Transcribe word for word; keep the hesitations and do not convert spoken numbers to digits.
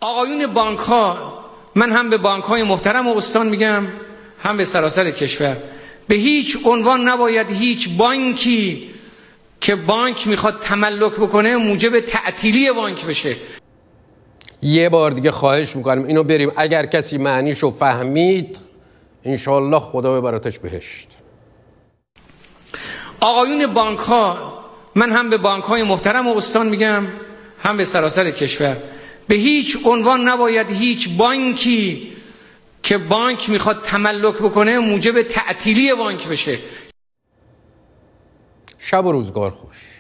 آقایون بانک ها، من هم به بانک های محترم و استان میگم هم به سراسر کشور، به هیچ عنوان نباید هیچ بانکی که بانک میخواد تملک بکنه موجب تعطیلی بانک بشه. یه بار دیگه خواهش میکنم اینو بریم، اگر کسی معنیشو فهمید انشاءالله خدا ببرتش بهشت. آقایون بانک ها، من هم به بانک های محترم و استان میگم هم به سراسر کشور، به هیچ عنوان نباید هیچ بانکی که بانک میخواد تملک بکنه موجب تعطیلی بانک بشه. شب و روزگار خوش.